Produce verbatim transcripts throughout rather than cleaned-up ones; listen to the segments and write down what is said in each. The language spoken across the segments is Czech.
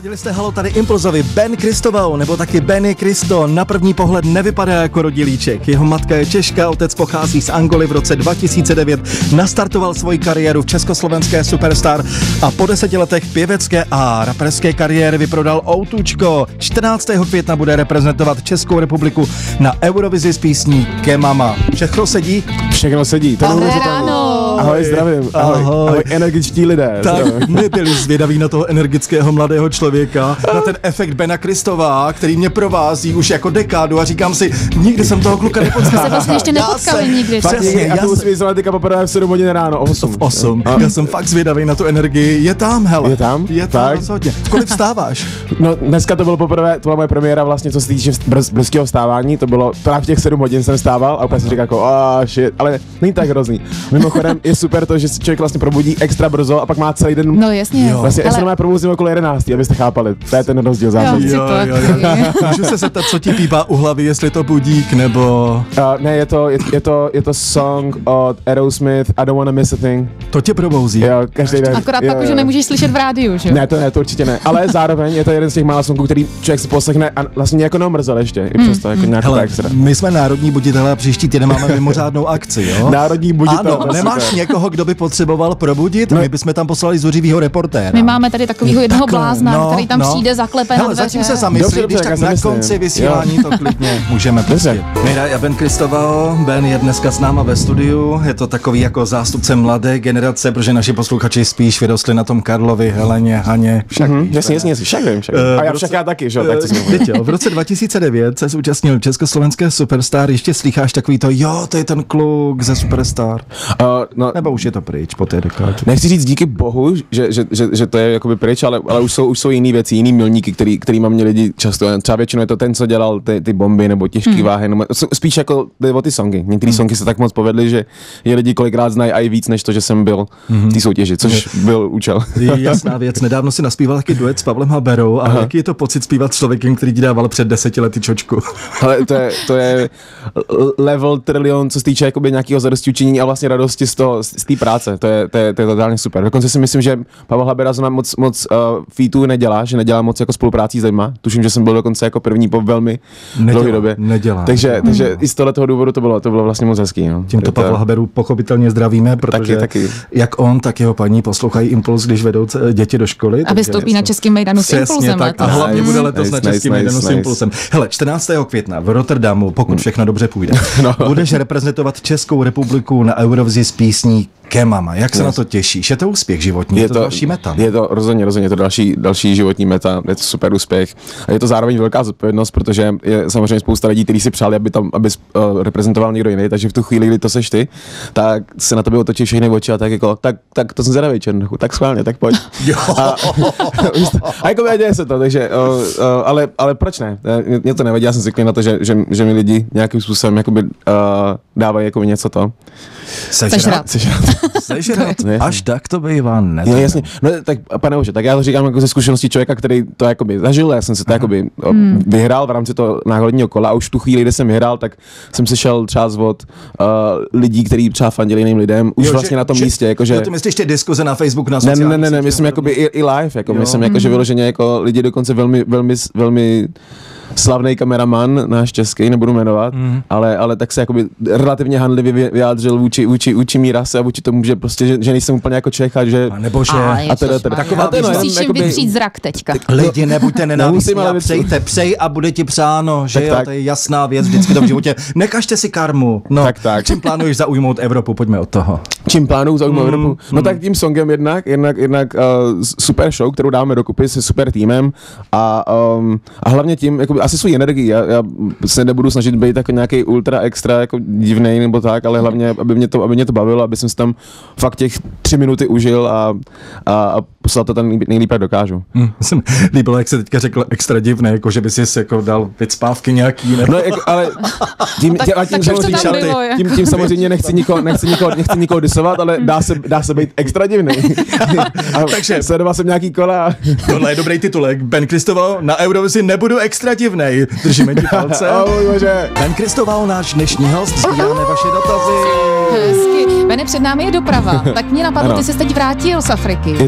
Viděli jste Halo, tady Impulzovi. Ben Kristovou, nebo taky Benny Kristo, na první pohled nevypadá jako rodilíček. Jeho matka je Češka, otec pochází z Angoly, v roce dva tisíce devět nastartoval svoji kariéru v československé Superstar a po deseti letech pěvecké a raperské kariéry vyprodal outučko. čtrnáctého května bude reprezentovat Českou republiku na Eurovizi s písní Kemama. Všechno sedí? Všechno sedí. Dobré ráno. Ahoj, zdravím. Ahoj, ahoj. ahoj energičtí lidé. Tak my byli zvědaví na toho energického mladého člověka, na ten efekt Bena Kristova, který mě provází už jako dekádu a říkám si, nikdy jsem toho kluka nepotkal. Jsme se vlastně ještě nepotkali nikdy. Přesně, já tu musím zvat teďka poprvé v sedm hodin ráno, o osm. V osm. Já jsem fakt zvědavý na tu energii. Je tam, hele. Je tam? Je tam rozhodně. Kolik vstáváš? No dneska to bylo poprvé, to byla moje premiéra vlastně, co se týče brz, brzkého vstávání, to bylo právě v těch sedm hodin jsem stával a úplně jsem říkal jako, ah shit, ale není tak hrozný. Mimochodem je super to, že se člověk vlastně probudí extra brzo a pak má celý den. No jasně. Jo. Vlastně ale... já probouzím okolo jedenácti, abyste chápali. To je ten rozdíl zásadní. Jo, jo, jo. Můžu se zeptat, co ti pípá u hlavy, jestli to budík nebo... Uh, ne, je to, je, je, to, je to song od Aerosmith, I Don't Wanna Miss a Thing. To tě probouzí. Jo, každý den. Akorát jo, pak, jo. že nemůžeš slyšet v rádiu, že jo? Ne, to ne, to určitě ne. Ale zároveň je to jeden z těch mála songů, který člověk si poslechne a vlastně nějak neomrzel ještě. I přesto jako nějakou Hele, extra. my jsme národní buditelé a příští týden máme mimořádnou akci, jo? Národní buditel. Ano, nemáš někoho, kdo by potřeboval probudit? No. My bychom tam poslali zuřivýho reportéra. My máme tady takovýho jednoho Takhle, blázna, no, který tam no. přijde, zaklepe na Hele, dveře. zatím se zamyslí, Dobře, když dobře, tak já na myslím. konci vysílání to klidně můžeme pustit. Nejda, já Ben Kristovao, Ben je dneska s náma ve studiu, je to takový jako zástupce mladé generace, protože naši posluchači spíš vyrostli na tom Karlovi, Heleně, Haně, však Mhm, víš, jasně, ne? jasně, však vím, však Eh, vím. A já v však roce- já taky, že jo, tak co jsem Teď jo, v roce dva tisíce devět se zúčastnil Československé Superstar, ještě slycháš takový to, jo, to je ten kluk ze Superstar, Uh, no, nebo už je to pryč po té dekádě? nechci říct díky bohu, že, že, že, že to je jakoby pryč, ale, ale už jsou, už jsou jiný věci, jiný milníky, který, kterýma mě lidi často, třeba většinou je to ten, co dělal ty, ty bomby nebo těžký hmm. váhy, nebo, spíš jako jde o ty songy. Některé hmm. songy se tak moc povedly, že je lidi kolikrát znají i víc, než to, že jsem byl hmm. v té soutěži, což byl účel. Jasná věc, nedávno si naspíval taky duet s Pavlem Haberou a Aha. jaký je to pocit zpívat s člověkem, který ti dával před deseti lety čočku? Ale to je, to je level trilion, co se týče jakoby nějakého zadostiučinění a vlastně radosti z toho, z té práce. To je, to je, to je totálně super. Dokonce si myslím, že Pavel Habera zrovna moc, moc uh, featů nedělá, že nedělá moc jako spoluprácí s lidma. Tuším, že jsem byl dokonce jako první po velmi dlouhé době. Nedělá. Takže, hmm. takže i z tohoto důvodu to bylo, to bylo vlastně moc hezký. No. Tímto to, Pavla Haberu pochopitelně zdravíme, protože taky, taky. jak on, tak jeho paní poslouchají Impuls, když vedou c- děti do školy. A vystoupí na Českém mejdanu s Impulsem tak. letos. A hlavně Nice, bude letos nice, na nice, Českém nice, mejdanu s nice. Impulsem. Hele, čtrnáctého května v Rotterdamu, pokud všechno dobře půjde, No. budeš reprezentovat Českou republiku na Eurovizi s písní Kemama. Jak se Yes. na to těšíš? Je to úspěch životní? Je to, to další meta? Je to rozhodně, rozhodně, je to další, další životní meta, je to super úspěch. A je to zároveň velká zodpovědnost, protože je samozřejmě spousta lidí, kteří si přáli, aby tam aby uh, reprezentoval někdo jiný, takže v tu chvíli, kdy to seš ty, tak se na tebe otočí všechny oči a tak jako, tak, tak to jsem zvědavý, Černochu, tak schválně, tak pojď. a, a jako děje se to, takže, uh, uh, ale, ale proč ne? Mě to nevadí, já jsem zvyklý na to, že, že, že mi lidi nějakým způsobem jakoby, uh, dávají jako něco to. Sežrat. Sežrat. Sežrat. No, jasně. Až tak to bývá, ne? Jo, jasně. No tak, pane Bože, tak já to říkám jako ze zkušenosti člověka, který to jakoby zažil, já jsem se to jakoby Hmm. vyhrál v rámci toho náhodního kola a už v tu chvíli, kdy jsem vyhrál, tak jsem sešel třeba od uh, lidí, kteří třeba fandili jiným lidem, už Jo, vlastně že- na tom že- místě, jakože... Jo, ty myslíš ty diskuze na Facebooku, na Ne, sociálních ne, ne, ne, sítích, myslím to- jakoby i, i live, jako Jo. myslím jako, že vyloženě jako lidi dokonce velmi, velmi, velmi slavný kameraman, náš český, nebudu jmenovat, mm. ale, ale tak se jakoby relativně handlivě vyjádřil vůči, vůči, vůči mý rase a vůči tomu, že prostě, že, že nejsem úplně jako Čech a že... A nebo že... A teda, teda. Taková to je jenom Musíš jim jakoby- vytřít zrak teďka. Lidi, nebuďte nenávistní Nemusím, ale a vy- přejte, přej a bude ti přáno, že Tak, jo, tak. to je jasná věc vždycky to v životě. Nekažte si karmu. No, Tak, tak. čím plánuješ zaujmout Evropu, pojďme od toho. Čím plánuju zaujmout Mm, Evropu? No mm. tak tím songem jednak, jednak, jednak uh, super show, kterou dáme dokupy se super týmem a, um, a hlavně tím, jakoby, asi svou energii. Já, já se nebudu snažit být jako nějaký ultra extra jako divnej nebo tak, ale hlavně, aby mě to, aby mě to bavilo, aby jsem si tam fakt těch tři minuty užil a, a, a poslal to tam nejlíp, jak dokážu. Hmm, jsem líbilo, jak se teďka řekl extra divné, jako že by si jako dal vycpávky nějaký. Nebo... No, jako, ale tím, Tak- tím, a tím, tak už to samozřejmě, tam bylo, je. tím, tím samozřejmě nechci nikoho, nechci nikoho, nechci nikoho disovat, ale dá se, dá se být extra divný. Takže sledoval jsem nějaký kola. Tohle je dobrý titulek. Ben Kristovao, na Eurovizi nebudu extra divnej. Držíme ti palce. Oh, bože. Ben Kristovao, náš dnešní host, sbíráme vaše dotazy. Hezky. Bene, před námi je doprava. Tak mě napadlo, Ano. ty jsi teď vrátil z Afriky. Je to Sedneš tak.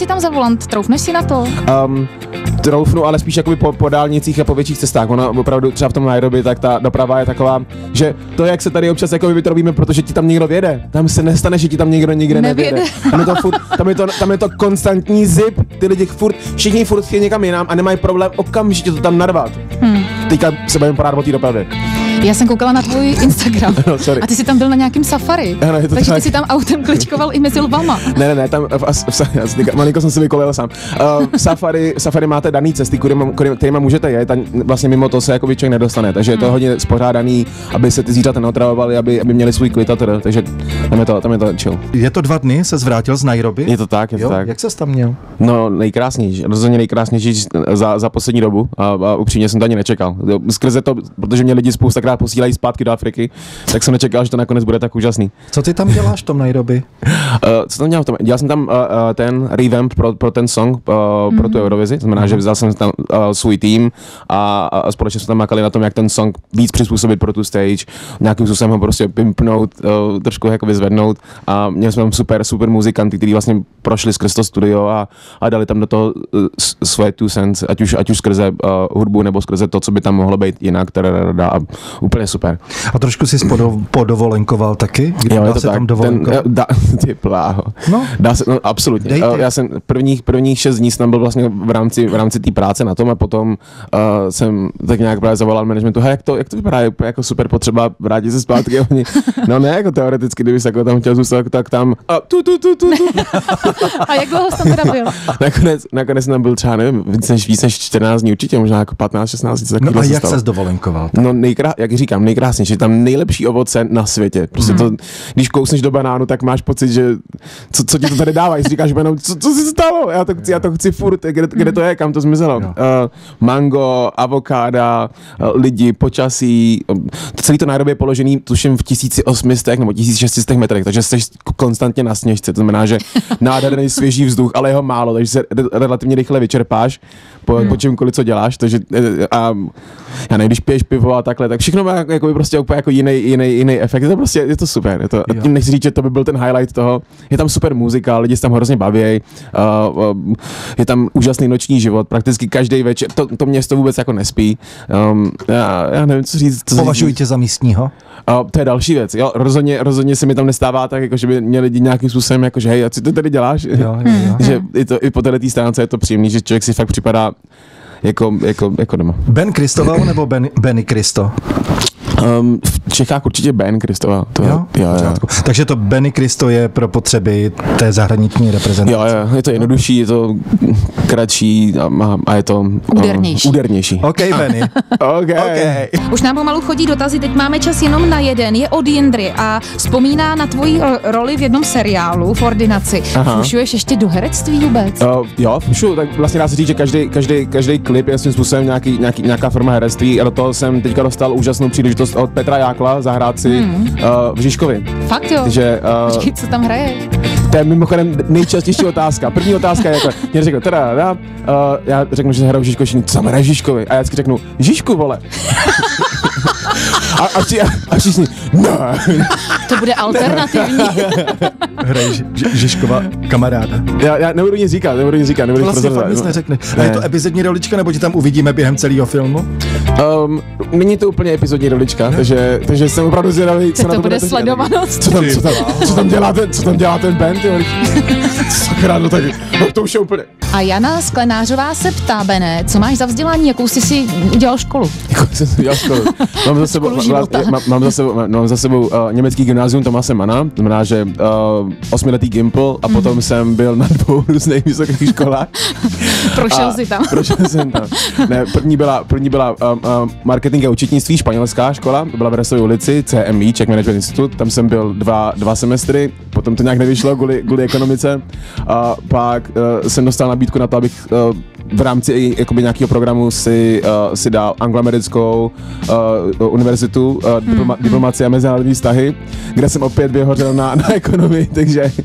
si tam za volant, troufneš si na to? Um, troufnu, ale spíš jakoby po, po dálnicích a po větších cestách. Ono opravdu třeba v tom Nairobi, tak ta doprava je taková, že to, jak se tady občas jako vytrobíme, protože ti tam někdo vjede, tam se nestane, že ti tam někdo nikde nevjede. Tam je to furt, tam je to, tam je to konstantní zip, ty lidi furt, všichni furt chtějí někam jinam a nemají problém okamžitě to tam narvat. Hmm. Teďka se budeme porádat o té dopravě. Já jsem koukala na tvůj Instagram no, sorry. a ty jsi tam byl na nějakým safari, ano, takže tak. Ty jsi tam autem kličkoval i mezi lvama. Ne, ne, ne, tam, malinko jsem si vykolil sám. Uh, safari, safari máte daný cesty, kterýma můžete jet a vlastně mimo to se jako člověk nedostane, takže je to hodně spořádaný, aby se ty zvířata neotravovaly, aby, aby měli svůj klid a teda, takže tam je to, tam je to chill. Je to dva dny, se zvrátil z Nairobi? Je to tak, je to jo? tak. Jak ses tam měl? No nejkrásnější, rozhodně nejkrásnější za, za poslední dobu a, a upřímně jsem to ani nečekal. Skrze to, protože mě lidi spoustakrát posílají zpátky do Afriky, tak jsem nečekal, že to nakonec bude tak úžasný. Co ty tam děláš v tom Nairobi? Uh, co tam dělám v tom? Dělal jsem tam uh, uh, ten revamp pro, pro ten song, uh, mm. pro tu Eurovizi, znamená, mm. že vzal jsem tam uh, svůj tým a, a společně jsme tam makali na tom, jak ten song víc přizpůsobit pro tu stage, nějakým způsobem ho prostě pimpnout, uh, trošku jako vyzvednout a měli jsme tam super, super muzikanty, kteří vlastně prošli skrz to studio a, a dali tam do toho uh, svoje two cents, ať už, ať už skrze uh, hudbu nebo skrze to, co by tam mohlo být jinak, a úplně super. A trošku jsi podo, podovolenkoval taky? Jo, dá je to se tak. tam dovolenkovat? Ten, dá, ty pláho. No. Dá se, no, absolutně. Dejte. Já jsem prvních, prvních šest dní jsem byl vlastně v rámci, v rámci té práce na tom a potom uh, jsem tak nějak právě zavolal managementu, hej, jak to, jak to vypadá, je jako super potřeba vrátit se zpátky. Oni, no ne, jako teoreticky, kdyby se jako tam chtěl zůstat, tak tam a tu, tu, tu, tu, tu. A jak dlouho jsi tam teda byl? nakonec, nakonec tam byl třeba, nevím, víc než, víc než čtrnáct dní určitě, možná jako patnáct šestnáct. No a jak ses dovolenkoval? No nejkrá, jak říkám, nejkrásnější, tam nejlepší ovoce na světě. Prostě to, když kousneš do banánu, tak máš pocit, že co, co ti to tady dává, když říkáš banánu, co, co se stalo? Já to chci, já to chci furt, kde, kde to je, kam to zmizelo? Uh, mango, avokáda, uh, lidi, počasí, uh, celý to Nairobi je položený, tuším v tisíc osm set nebo tisíc šest set metrech, takže jsi konstantně na sněžce, to znamená, že nádherný svěží vzduch, ale jeho málo, takže se relativně rychle vyčerpáš po, hmm. po čemkoliv, co děláš, takže a já nevím, když piješ pivo a takhle, tak všechno má jako prostě úplně jako jiný, jiný, jiný efekt, je to prostě, je to super, je to, a tím nechci říct, že to by byl ten highlight toho, je tam super muzika, lidi se tam hrozně baví, uh, uh, je tam úžasný noční život, prakticky každý večer, to, to město vůbec jako nespí, um, já, já nevím, co říct. Co Považuji tě za místního? Uh, to je další věc, jo, rozhodně, rozhodně se mi tam nestává tak, jako že by měli lidi nějakým způsobem, jako že hej, a co ty tady děláš? Jo, jo, jo. Že i, to, i po této stránce je to příjemný, že člověk si fakt připadá jako, jako, jako doma. Ben Kristoval nebo Ben, Benny Kristo? Um, v Čechách určitě Ben Kristoval. To, jo? Jo, jo. Takže to Benny Kristo je pro potřeby té zahraniční reprezentace. Jo, jo, je to jednodušší, je to kratší a, a je to údernější. Um, údernější. OK, Benny. okay. okay. Už nám pomalu chodí dotazy, teď máme čas jenom na jeden. Je od Jindry a vzpomíná na tvoji roli v jednom seriálu v Ordinaci. Fušuješ ještě do herectví vůbec? Uh, jo, fušu, tak vlastně dá se říct, že každý, každý, každý klip je svým způsobem nějaký, nějaký, nějaká forma herectví a do toho jsem teďka dostal úžasnou příležitost od Petra Jákla zahrát si hmm. uh, v Žižkovi. Fakt jo? Takže, uh, Počkej, co tam hraje? To je mimochodem nejčastější otázka. První otázka je jako, mě řekl, teda, teda uh, já řeknu, že hraju v Žižkovi, co tam hraje v Žižkovi? A já vždycky řeknu, Žižku, vole. a, a, vši, a, a všichni, no. To bude alternativní. Hraje Žižkova kamaráda. Já, já nebudu nic říkat, nebudu nic říkat, nebudu vlastně fakt nic neřekne. A ne. je to epizodní rolička, nebo ti tam uvidíme během celého filmu? Um, není to úplně epizodní rolička, takže, takže jsem opravdu zvědavý, co to na to bude bude sledovanost. Co tam, co tam, co tam dělá ten, co tam dělá ten band, jo? Sakra, no tak, no to už je úplně. A Jana Sklenářová se ptá, Bene, co máš za vzdělání, jakou jsi si udělal školu? Jakou jsem si udělal školu? Mám za sebou, mám, mám za sebou, mám za sebou uh, německý gymnázium Tomase Mana, to znamená, že uh, osmiletý Gimpl a potom mm. jsem byl na dvou různých vysokých školách. Prošel jsi tam. Prošel jsem tam. Ne, první byla, první byla uh, uh, marketing a účetnictví, španělská škola, to byla v Resové ulici, C M I, Czech Management Institute, tam jsem byl dva, dva semestry, potom to nějak nevyšlo kvůli, kvůli ekonomice a pak uh, jsem dostal nabídku na to, abych uh, v rámci jakoby nějakého programu si, uh, si dal angloamerickou uh, univerzitu, uh, diploma, hmm. diplomacie a mezinárodní vztahy, kde jsem opět vyhořel na, na ekonomii, takže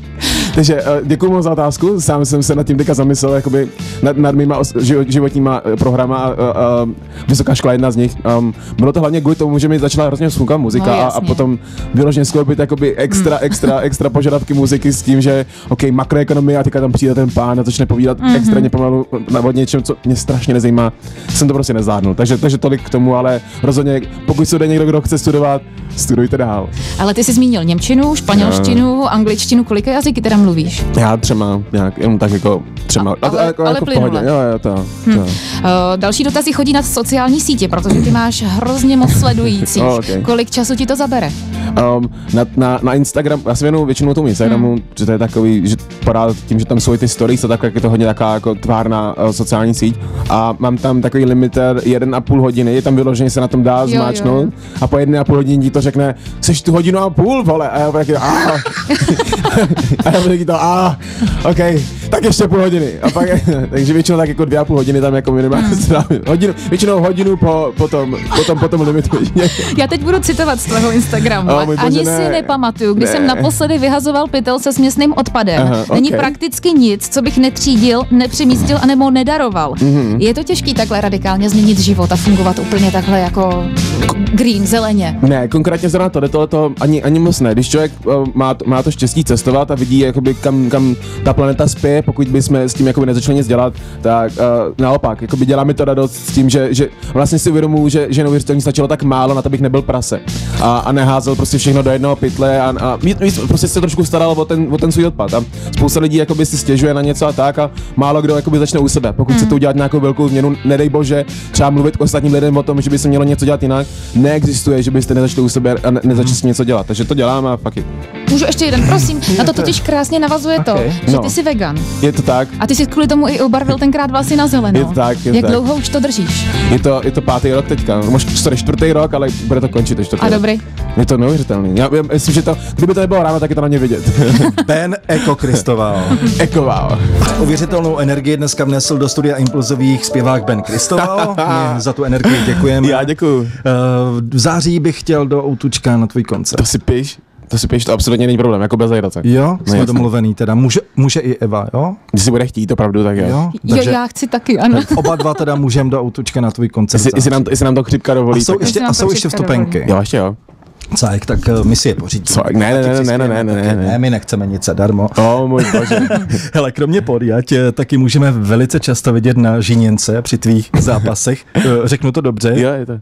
Takže děkuji moc za otázku, sám jsem se nad tím teďka zamyslel, jakoby nad, nad mýma životníma programa a, a, a vysoká škola jedna z nich. Um, bylo to hlavně kvůli tomu, že mi začala hrozně funkat muzika no, a, a potom vyloženě skloubit jakoby extra, extra, extra požadavky muziky s tím, že ok, makroekonomie a teďka tam přijde ten pán a začne povídat mm-hmm. extrémně pomalu o něčem, co mě strašně nezajímá, jsem to prostě nezvládnul. Takže, takže tolik k tomu, ale rozhodně, pokud se jde někdo, kdo chce studovat, studujte dál. Ale ty jsi zmínil němčinu, španělštinu, no. angličtinu, kolika jazyky teda mluvíš? Já třema, nějak, jenom tak jako třema. A, ale, jako, ale jako plynule. Jo, jo, to, hm. to. Uh, další dotazy chodí na sociální sítě, protože ty máš hrozně moc sledujících. Oh, okay. Kolik času ti to zabere? Um, na, na, na Instagram, já se věnuju většinou tomu Instagramu, hmm. že to je takový, že padá tím, že tam jsou ty stories, a tak je to hodně taková jako tvárná uh, sociální síť a mám tam takový limiter jeden a půl hodiny, je tam vyloženě se na tom dá zmáčknout a po jedné a půl hodině ti to řekne, seš tu hodinu a půl, vole, a já taky, a a já taky to, a ok, tak ještě půl hodiny, a pak, takže většinou tak jako dvě a půl hodiny tam jako minimálně strávím, hodinu, většinou hodinu po, po tom, po tom, po tom limitu. Já teď budu citovat z tvého Instagramu, oh, ani bože, ne. si nepamatuju, kdy ne. jsem naposledy vyhazoval pytel se směsným odpadem. Aha, Není okay. prakticky nic, co bych netřídil, nepřemístil a nebo nedaroval. Mm-hmm. Je to těžký takhle radikálně změnit život a fungovat úplně takhle jako green, zeleně? Ne, konkrétně zrovna to, to, to ani, ani moc ne. Když člověk uh, má, to, má to štěstí cestovat a vidí, jakoby, kam, kam ta planeta spěje, pokud bychom s tím jakoby, nezačali nic dělat, tak uh, naopak, jakoby, dělá mi to radost s tím, že, že vlastně si uvědomuji, že, že neuvěřitelně stačilo tak málo na to, bych nebyl prase. A, a neházel prostě všechno do jednoho pytle a, a prostě se trošku staral o ten, o ten svůj odpad. A spousta lidí jakoby, si stěžuje na něco a tak a málo kdo jakoby, začne u sebe. Pokud mm. chcete udělat nějakou velkou změnu, nedej bože, třeba mluvit k ostatním lidem o tom, že by se mělo něco dělat jinak, neexistuje, že byste nezačali u sebe a ne, nezačali s něco dělat. Takže to dělám a fuck it. Můžu ještě jeden, prosím. Na to totiž krásně navazuje to, okay. že no. ty jsi vegan. Je to tak. A ty jsi kvůli tomu i ubarvil tenkrát vlasy na zeleno. Je to tak. Je Jak tak. dlouho už to držíš? Je to, je to pátý rok teďka, možná čtvrtý rok, ale bude to končit ještě čtvrtý A rok. dobrý. Je to neuvěřitelný. Já, já myslím, že to, kdyby to nebylo ráno, tak je to na ně vidět. Ben Eko Kristoval. Eko wow. Uvěřitelnou energii dneska vnesl do studia Impulzových zpěvák Ben Kristoval. My za tu energii děkujeme. Já děkuju. V září bych chtěl do Outučka na tvůj koncert. To si píš? To si píš, to absolutně není problém, jako bez legrace. Jo, jsme no, domluvený teda. Může, může i Eva, jo? Když si bude chtít, opravdu, tak jo. Jo, takže, jo já chci taky, ano. Oba dva teda můžeme do Outučka na tvůj koncert. Jestli, jestli, nám, to, jestli nám to chřipka dovolí. A jsou tak... ještě, a jsou ještě vstupenky. Dovolí. Jo, ještě jo. Cajk, tak my si je pořídíme. Ne, ne, ne, ne, ne, ne, ne, ne, ne, my nechceme nic zadarmo. O, můj bože. Hele, kromě podiať taky můžeme velice často vidět na Žíněnce při tvých zápasech. Řeknu to dobře? Jo, je to.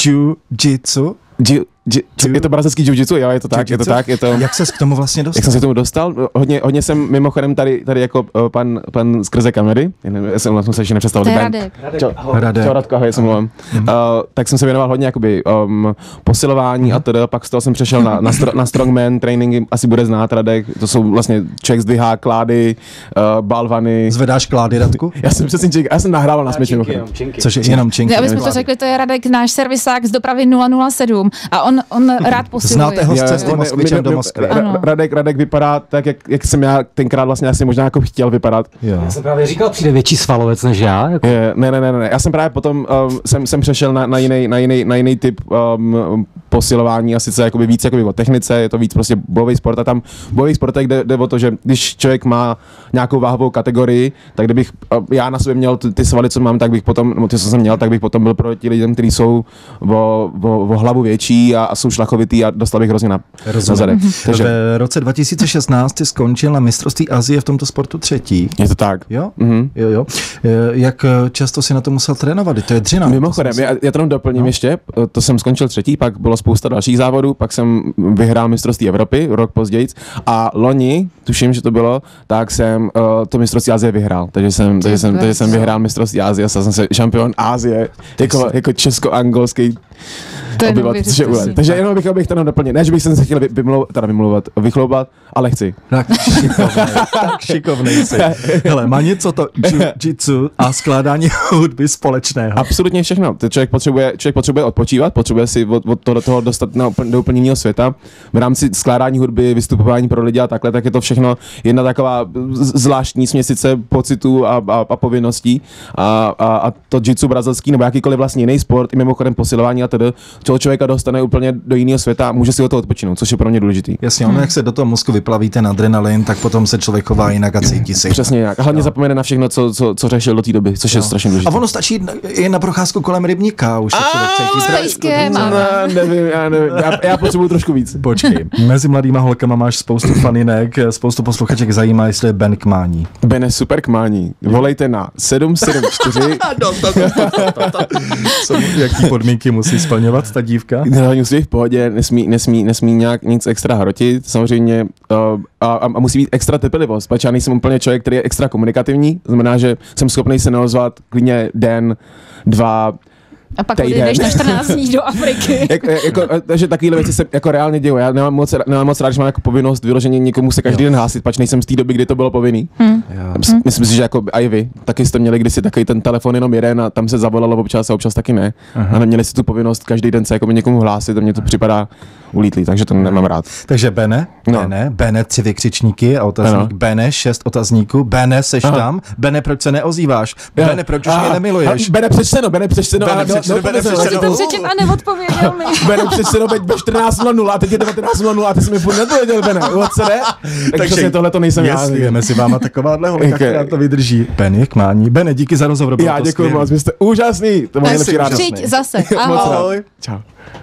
Jiu-jitsu. Jiu, jiu, je to brazilský jiu-jitsu, jo, je to tak, je to tak, je to. Jak ses k tomu vlastně dostal? Jak jsem se k tomu dostal? Hodně, hodně jsem mimochodem tady, tady jako uh, pan, pan skrze kamery, já jsem, jsem se ještě nepředstavil. To je Radek. Čau, Radek. Čau, Radko, ahoj, jsem mluvím. Mm. Uh, tak jsem se věnoval hodně jakoby um, posilování mm. a teda, pak z toho jsem přešel na, na, stro, na strongman tréninky, asi bude znát Radek, to jsou vlastně člověk zdvihá klády, uh, balvany. Zvedáš klády, Radku? Já jsem přesně čink, já jsem nahrával na smyč mimochodem. Což je jenom činky. Aby jsme to řekli, to je Radek, náš servisák z dopravy nula nula sedm a on, on rád posiluje. Znáte ho z cesty Moskvičem do Moskvy. Radek, Radek vypadá tak, jak, jak jsem já tenkrát vlastně asi možná jako chtěl vypadat. Jo. Já jsem právě říkal, přijde větší svalovec než já. Jako... Je, ne, ne, ne, ne, já jsem právě potom um, jsem, jsem přešel na, na, jiný, na, jiný, na jiný typ um, posilování a sice jakoby víc jakoby o technice, je to víc prostě bojový sport a tam v bojových sportech jde, jde o to, že když člověk má nějakou váhovou kategorii, tak kdybych uh, já na sobě měl ty, ty svaly, co mám, tak bych potom, no ty, co jsem měl, tak bych potom byl proti lidem, kteří jsou o, o, o hlavu větší a, a jsou šlachovitý a dostal bych hrozně na, na zadek. Takže v roce dva tisíce šestnáct jsi skončil na mistrovství Asie v tomto sportu třetí. Je to tak. Jo? Mm-hmm. Jo, jo. Jak často si na to musel trénovat? To je dřina. Mimochodem, já, já to jenom doplním no. ještě, to jsem skončil třetí, pak bylo spousta dalších závodů, pak jsem vyhrál mistrovství Evropy, rok později a loni, tuším, že to bylo, tak jsem uh, to mistrovství Asie vyhrál, takže jsem, takže jsem, takže jsem vyhrál mistrovství Asie a stal jsem se šampion Asie, jako, jako česko-angolský obyvatel, což je úlet. Takže jenom bych, abych to jenom doplnil. Ne, že bych se chtěl vymlouvat, teda vymlouvat, vychloubat, ale chci. Tak šikovnej, tak šikovnej jsi. Hele, má něco to jiu-jitsu a skládání hudby společného? Absolutně všechno. Člověk potřebuje, člověk potřebuje odpočívat, potřebuje si od, od toho, toho dostat na, do úplně jiného světa. V rámci skládání hudby, vystupování pro lidi a takhle, tak je to všechno jedna taková zvláštní směsice pocitů a, a, a povinností. A, a, a to jiu-jitsu brazilský nebo jakýkoliv vlastně jiný sport, i mimochodem posilování a tedy, toho člověka dostane úplně do jiného světa a může si o to odpočinout, což je pro mě důležitý. Jasně, ono, hmm. jak se do toho mozku vyplaví ten adrenalin, tak potom se člověk chová jinak a cítí si. Přesně jak. A hlavně no. zapomene na všechno, co, co, co řešil do té doby, což no. je strašně důležité. A ono stačí i na procházku kolem rybníka, už se člověk cítí. No, nevím, já nevím, já, já potřebuju trošku víc. Počkej, mezi mladýma holkama máš spoustu faninek, spoustu posluchaček zajímá, jestli je Ben k mání. Ben je super k mání. Volejte na sedm sedm čtyři. Jaký podmínky musí splňovat ta dívka? No, musí být v pohodě, nesmí, nesmí, nesmí nějak nic extra hrotit, samozřejmě uh, a, a musí být extra trpělivost, protože já nejsem úplně člověk, který je extra komunikativní, znamená, že jsem schopný se neozvat klidně den, dva, a pak odejdeš na čtrnáct dní do Afriky. jako, jako, takže takovýhle věci se jako reálně dějou. Já nemám moc, nemám moc rád, že mám jako povinnost vyloženě někomu se každý jo. den hlásit, pač nejsem z té doby, kdy to bylo povinný. Hmm. Myslím, myslím si, že jako i vy, taky jste měli kdysi takový ten telefon jenom jeden a tam se zavolalo občas a občas taky ne. Aha. A neměli si tu povinnost každý den se jako někomu hlásit a mně to připadá ulítlý, takže to nemám rád. Takže Bene, no. Bene, Bene, tři vykřičníky a otazník, ano. Bene, šest otazníků, Bene, seš Aha. tam, Bene, proč se neozýváš, ja. Bene, proč už mě nemiluješ. Bene, přečteno, Bene, přečteno. To přečet a neodpověděl mi. Bene, přečteno, veď ve čtrnáct nula nula a teď je devatenáct nula nula a ty jsi mi furt nepověděl, Bene, co ne? Takže tohle to nejsem já. Jestli je mezi váma takováhle holka, která to vydrží. Ben je k mání. Bene, díky za rozhovor. Já děkuji moc, vy jste úžasný. To bylo nejlepší ráno. Přijď zase. Ahoj. Čau.